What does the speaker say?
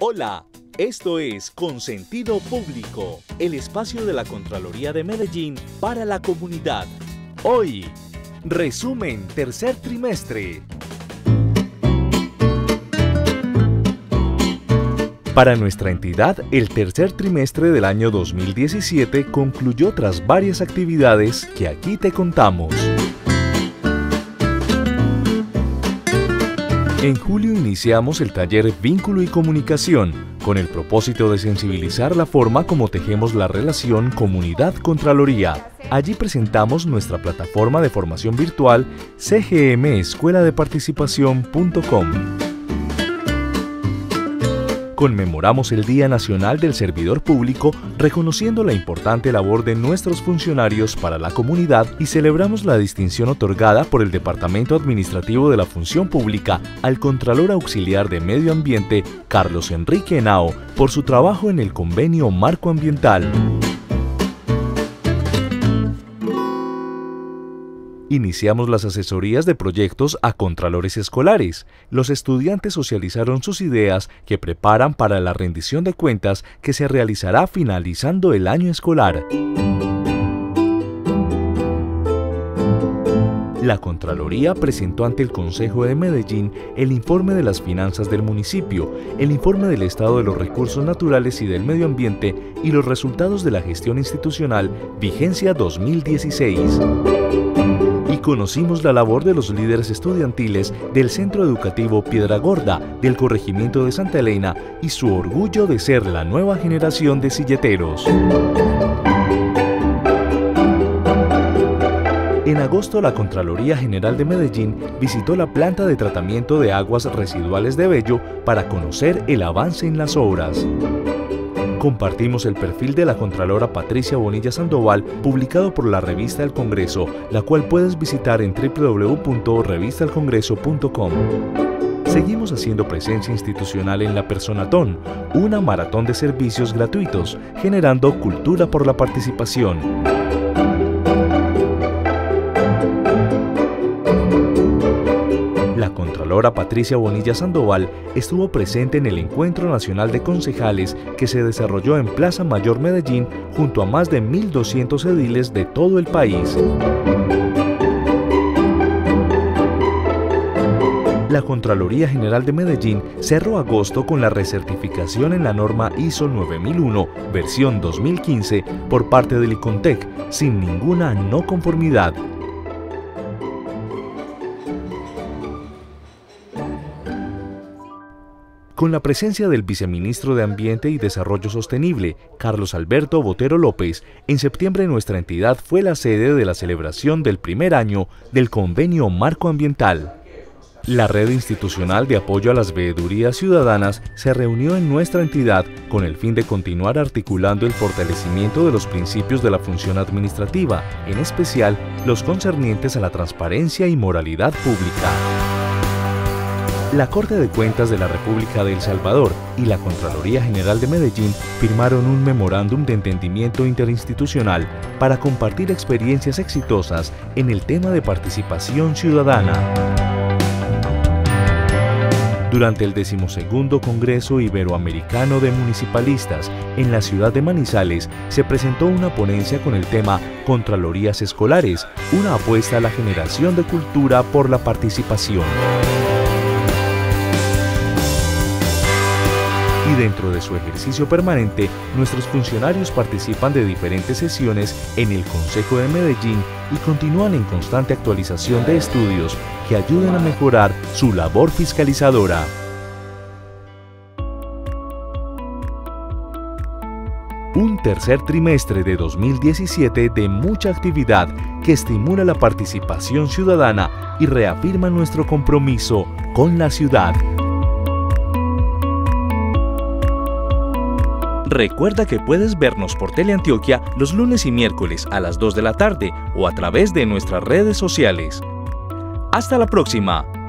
Hola, esto es Consentido Público, el espacio de la Contraloría de Medellín para la comunidad. Hoy, resumen tercer trimestre. Para nuestra entidad, el tercer trimestre del año 2017 concluyó tras varias actividades que aquí te contamos. En julio iniciamos el taller Vínculo y Comunicación, con el propósito de sensibilizar la forma como tejemos la relación Comunidad-Contraloría. Allí presentamos nuestra plataforma de formación virtual cgmescueladeparticipación.com. Conmemoramos el Día Nacional del Servidor Público, reconociendo la importante labor de nuestros funcionarios para la comunidad, y celebramos la distinción otorgada por el Departamento Administrativo de la Función Pública al Contralor Auxiliar de Medio Ambiente, Carlos Enrique Henao, por su trabajo en el Convenio Marco Ambiental. Iniciamos las asesorías de proyectos a contralores escolares. Los estudiantes socializaron sus ideas que preparan para la rendición de cuentas que se realizará finalizando el año escolar. La Contraloría presentó ante el Consejo de Medellín el informe de las finanzas del municipio, el informe del estado de los recursos naturales y del medio ambiente y los resultados de la gestión institucional Vigencia 2016. Y conocimos la labor de los líderes estudiantiles del Centro Educativo Piedra Gorda del corregimiento de Santa Elena y su orgullo de ser la nueva generación de silleteros. En agosto, la Contraloría General de Medellín visitó la planta de tratamiento de aguas residuales de Bello para conocer el avance en las obras. Compartimos el perfil de la Contralora Patricia Bonilla Sandoval, publicado por la Revista del Congreso, la cual puedes visitar en www.revistalcongreso.com. Seguimos haciendo presencia institucional en la Personatón, una maratón de servicios gratuitos, generando cultura por la participación. La Contralora Patricia Bonilla Sandoval estuvo presente en el Encuentro Nacional de Concejales que se desarrolló en Plaza Mayor Medellín junto a más de 1.200 ediles de todo el país. La Contraloría General de Medellín cerró agosto con la recertificación en la norma ISO 9001, versión 2015, por parte del ICONTEC, sin ninguna no conformidad. Con la presencia del Viceministro de Ambiente y Desarrollo Sostenible, Carlos Alberto Botero López, en septiembre nuestra entidad fue la sede de la celebración del primer año del Convenio Marco Ambiental. La Red Institucional de Apoyo a las Veedurías Ciudadanas se reunió en nuestra entidad con el fin de continuar articulando el fortalecimiento de los principios de la función administrativa, en especial los concernientes a la transparencia y moralidad pública. La Corte de Cuentas de la República de El Salvador y la Contraloría General de Medellín firmaron un memorándum de entendimiento interinstitucional para compartir experiencias exitosas en el tema de participación ciudadana. Durante el 12º Congreso Iberoamericano de Municipalistas en la ciudad de Manizales se presentó una ponencia con el tema Contralorías Escolares, una apuesta a la generación de cultura por la participación. Y dentro de su ejercicio permanente, nuestros funcionarios participan de diferentes sesiones en el Consejo de Medellín y continúan en constante actualización de estudios que ayuden a mejorar su labor fiscalizadora. Un tercer trimestre de 2017 de mucha actividad que estimula la participación ciudadana y reafirma nuestro compromiso con la ciudad. Recuerda que puedes vernos por Teleantioquia los lunes y miércoles a las 2 de la tarde o a través de nuestras redes sociales. ¡Hasta la próxima!